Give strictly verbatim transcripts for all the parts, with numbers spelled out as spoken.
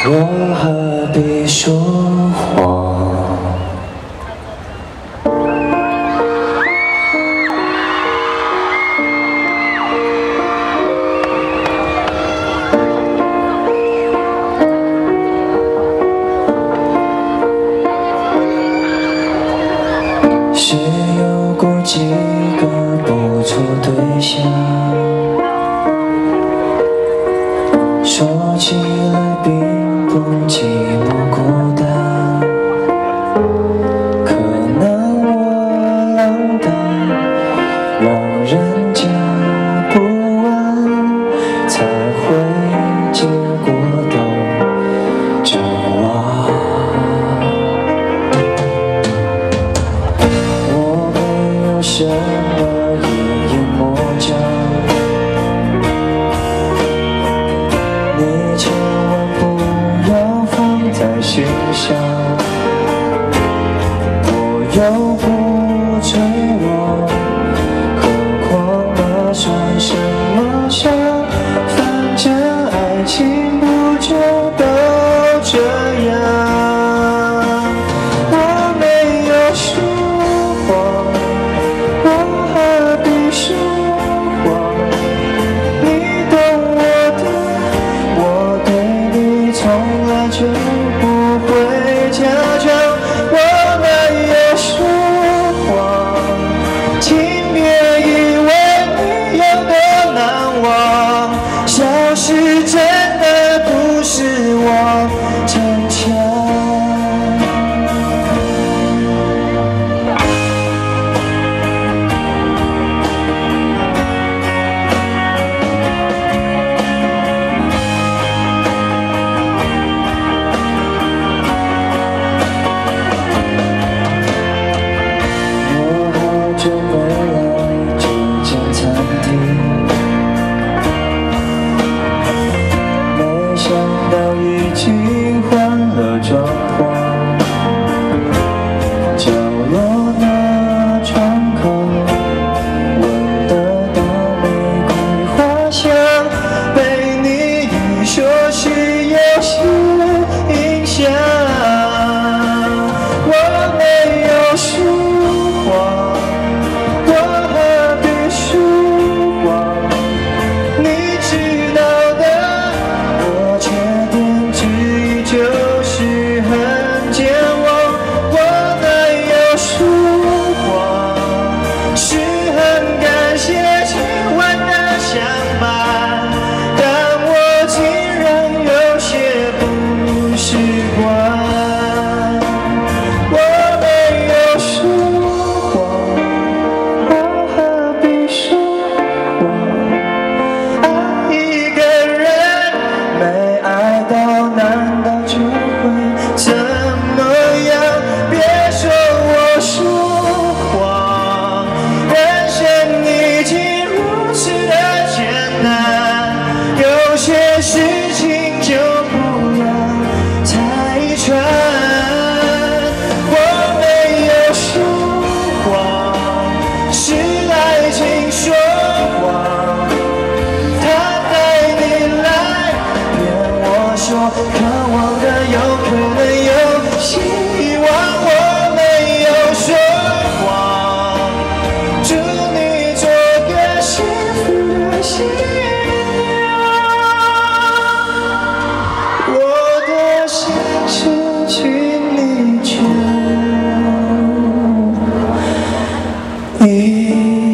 我何必说谎？是有过几个不错对象，说起来并不寂寞孤单，可能我浪荡，让人家不安，才会结果都绝望。我没有什么一言莫讲，你千万不要放在心上，我又不脆弱，何况那算什么伤？反正爱情不就都这样？我没有说谎，我何必说谎？你懂我的，我对你从来就不会假装。我没有说谎，请别以为你有多难忘，消失真的不是我逞强。就回来这间餐厅，没想到已经换了装潢，角落那窗口闻得到玫瑰花香，被你一说是有些影响。我没有说谎，难道就会怎么样？别说我说谎，人生已经如此的简单，有些事情就不要拆穿。我没有说谎，是爱情说谎，他带你来骗我说渴望的有可能有希望。我没有说谎，祝你做个幸福的新娘，我的心事请你就遗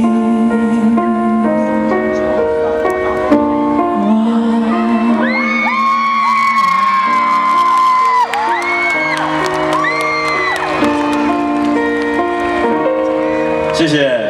谢谢。